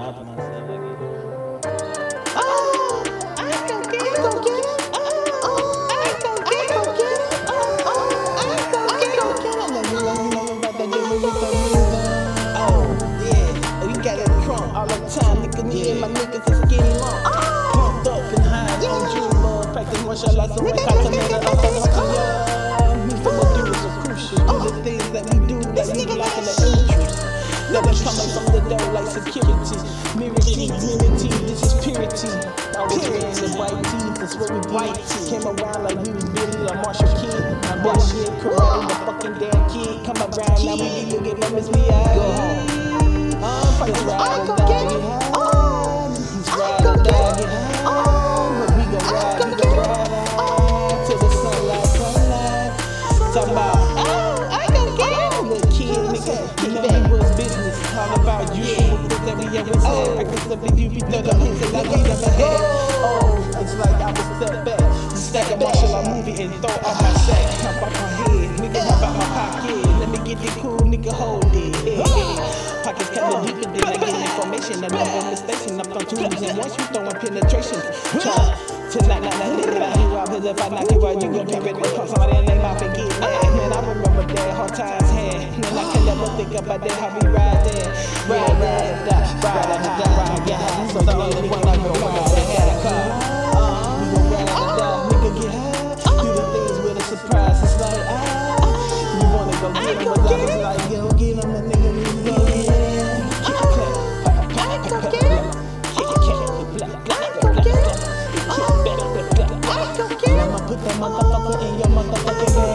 mouth to myself. All the time, nigga, me and my niggas is getting long. Pumped up and high on June, practice martial arts and consummate up on the me from the dudes are crucial. Do the things that we do that we like in the interest. That we coming from the door like security. Mirror T, this is purity. Always wearing the white teeth, that's what we white tea. Came around like we was Billy or Marshall King. My boy shit, karate, the fucking damn kid. Come around, now we be looking at Miss Me. Go home. Fight this ride or die, get high. This ride or die, get high. But we gon' ride on till the sunlight. Talk about, I gon' get it. Little kid, nigga, kick back was business. All about you, things that we ever said. I guess if you be thuggin' hits and like we never had. Oh, it's like I was step back. Stack a martial art movie and throw off my sack. Hop off my head, nigga, hop out my pocket. Let me get it cool, nigga, hold it. Pockets kinda deep and then I get information. I never mistaken. I'm from twos and once you throwing penetration. Tonight, you out, cause if I knock you out, you gon' pay it. Put somebody in their mouth and get mad. Man, I remember that hard times had. Man, I can never think about that, how we ride there. Ride, yeah. So the only one I go ride that had a car. We gon' ride or die, nigga, get high. Do the things with a surprise. It's like, you wanna go get him, but I was like, yo, get him, and nigga, we go get him. I'ma put that motherfucker in your motherfucking head.